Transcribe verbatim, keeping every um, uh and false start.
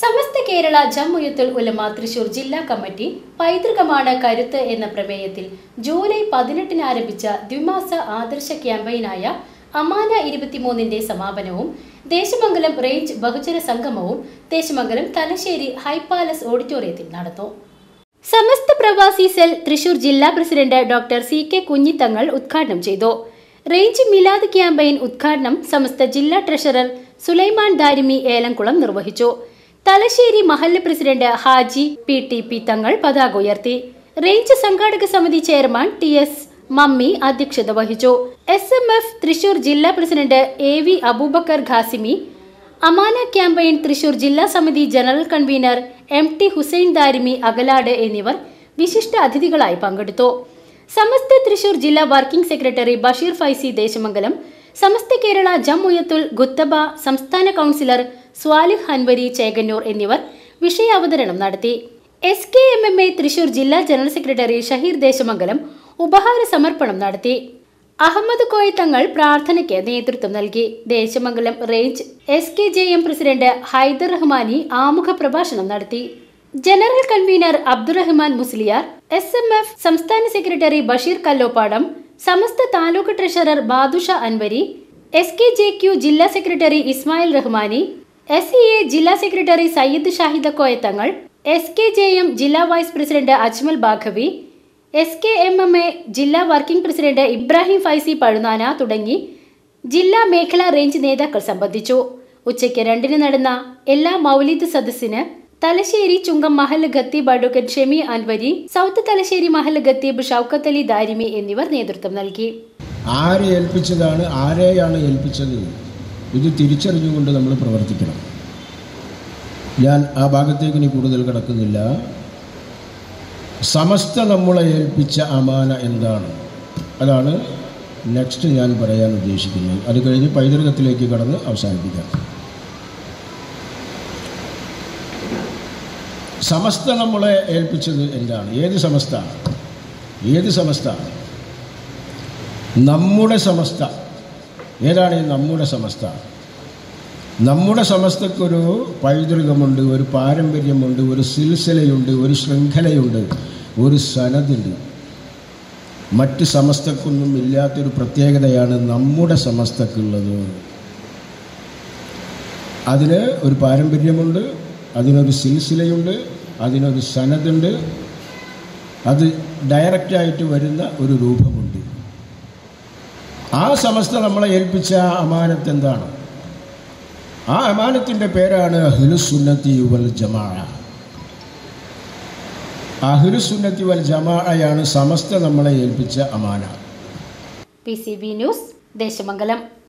സമസ്ത കേരള ജംഇയ്യത്തുൽ ഉലമ തൃശൂർ ജില്ലാ കമ്മിറ്റി പൈതൃകമാണ് കരുത്ത് എന്ന പ്രമേയത്തിൽ ജൂലൈ പതിനെട്ടിന് ആരംഭിച്ച ദ്വിമാസ ആദർശ ക്യാമ്പയിനായ അമാന ഇരുപത്തിമൂന്നിന്റെ സമാപനവും ദേശമംഗലം റേഞ്ച് ബഹുജന സംഗമവും ദേശമംഗലം തലശ്ശേരി ഹൈപാലസ് ഓഡിറ്റോറിയത്തിൽ നടന്നു. സമസ്ത പ്രവാസി സെൽ തൃശൂർ ജില്ലാ president doctor C K Kunhithangal ഉദ്ഘാടനം ചെയ്തു. റേഞ്ച് മിലാദ് ക്യാമ്പയിൻ ഉദ്ഘാടനം സമസ്ത ജില്ലാ ട്രഷറർ സുലൈമാൻ ദാരിമി ഏലംകുളം നിർവഹിച്ചു. തലശ്ശേരി മഹല്ല് president Haji P T P Thangal പതാക ഉയർത്തി. റേഞ്ച് സംഘാടക സമിതി ചെയർമാൻ ടി എസ് മമ്മി അധ്യക്ഷത വഹിച്ചു. എസ് എം എഫ് തൃശൂർ ജില്ലാ president A V Abubakar Qasimi, Amana campaign Thrissur ജില്ലാ സമിതി general convener M T Hussain Darimi Akalad എന്നിവർ വിശിഷ്ട അതിഥികളായി പങ്കെടുത്തു. സമസ്ത തൃശൂർ ജില്ലാ വർക്കിംഗ് സെക്രട്ടറി ബഷീർ ഫൈസി ദേശമംഗലം, സമസ്ത കേരള ജംഇയ്യത്തുൽ ഗുത്തബ സംസ്ഥാന കൗൺസിലർ സ്വാലിഹ് ഹൻവരി ചേകന്നൂർ എന്നിവർ വിഷയാവതരണം നടത്തി. S K M M A Thrissur ജില്ലാ ജനറൽ സെക്രട്ടറി ഷഹീർ ദേശമംഗലം ഉപഹാര സമർപ്പണം നടത്തി. അഹമ്മദ് കോയ തങ്ങൾ പ്രാർത്ഥനയ്ക്ക് നേതൃത്വം നൽകി. Desamangalam range S K J M president Haider Rahmani ആമുഖ പ്രഭാഷണം നടത്തി. General convener Abdurahman Musliyar, S M F സംസ്ഥാന secretary Basheer Kalloppadam, Samastha taluk treasurer Badusha Anwari, S K J Q ജില്ലാ secretary Ismail Rahmani, S E A ജില്ലാ secretary Sayyid Shahida Koyathangal, S K J M ജില്ലാ vice president Ajmal Baqavi, S K M M A ജില്ലാ working president Ibrahim Faizy Pazhunana തുടങ്ങി ജില്ലാ മേഖലാ റേഞ്ച് നേതാക്കൾ സംബന്ധിച്ചു. ഉച്ചയ്ക്ക് രണ്ടിന് നടന്ന എല്ലാ മൗലിദ് സദസ്സിന് തലശ്ശേരി ചുങ്കം മഹല്ല് ഖത്തീബ് അഡ്വക്കേറ്റ് ഷെമി അൻവരി, സൗത്ത് തലശ്ശേരി മഹല്ല് ഖത്തീബ് ഷൗക്കത്ത് അലി ദാരിമി എന്നിവർ നേതൃത്വം നൽകി. ആരെ ഏൽപ്പിച്ചതാണ്, ആരെയാണ് ഏൽപ്പിച്ചത്, ഇത് തിരിച്ചറിഞ്ഞുകൊണ്ട് നമ്മൾ പ്രവർത്തിക്കണം. ഞാൻ ആ ഭാഗത്തേക്ക് ഇനി കൂടുതൽ കിടക്കുന്നില്ല. സമസ്ത നമ്മളെ ഏൽപ്പിച്ച അമാന എന്താണ്, അതാണ് നെക്സ്റ്റ് ഞാൻ പറയാൻ ഉദ്ദേശിക്കുന്നത്. അത് കഴിഞ്ഞ് പൈതൃകത്തിലേക്ക് കടന്ന് അവസാനിപ്പിക്കാം. സമസ്ത നമ്മളെ ഏൽപ്പിച്ചത് എന്താണ്? ഏത് സമസ്ത? ഏത് സമസ്ത? നമ്മുടെ സമസ്ത. ഏതാണ് ഈ നമ്മുടെ സമസ്ത? നമ്മുടെ സമസ്തക്കൊരു പൈതൃകമുണ്ട്, ഒരു പാരമ്പര്യമുണ്ട്, ഒരു സിൽസിലയുണ്ട്, ഒരു ശൃംഖലയുണ്ട്, ഒരു സനതുണ്ട്. മറ്റ് സമസ്തക്കൊന്നും ഇല്ലാത്തൊരു പ്രത്യേകതയാണ് നമ്മുടെ സമസ്തക്കുള്ളത്. അതിന് ഒരു പാരമ്പര്യമുണ്ട്, അതിനൊരു സിൽസിലയുണ്ട്, അതിനൊരു സനതുണ്ട്, അത് ഡയറക്റ്റായിട്ട് വരുന്ന ഒരു രൂപമുണ്ട്. ആ സമസ്ത നമ്മളെ ഏൽപ്പിച്ച അമാനത്ത് എന്താണ്? ആ അമാനത്തിൻ്റെ പേരാണ് അഹ്ലുസുന്നത്തി വൽ ജമാഅ. അഹ്ലുസുന്നത്തി വൽ ജമാഅയാണ് സമസ്ത നമ്മളെ ഏൽപ്പിച്ച അമാന. P C B news, Desamangalam.